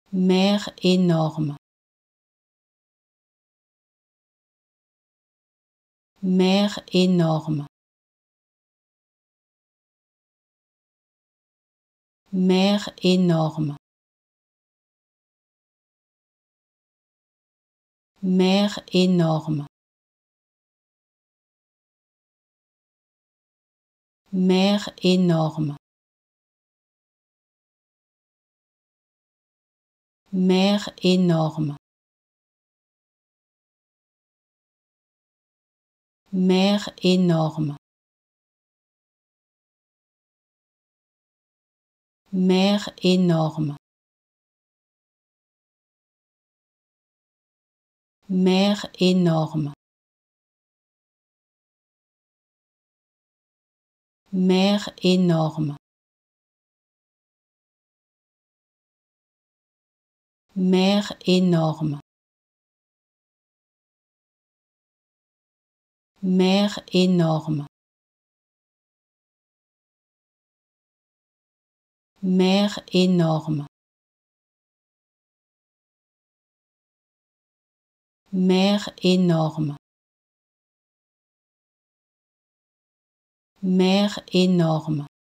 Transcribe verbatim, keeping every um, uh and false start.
Mer énorme. Mer énorme. Mer énorme. Mer énorme. Mer énorme. Mer énorme. Mer énorme. Mer énorme. Mer énorme. Mer énorme. Mer énorme. Mer énorme. Mer énorme. Mer énorme. Mer énorme.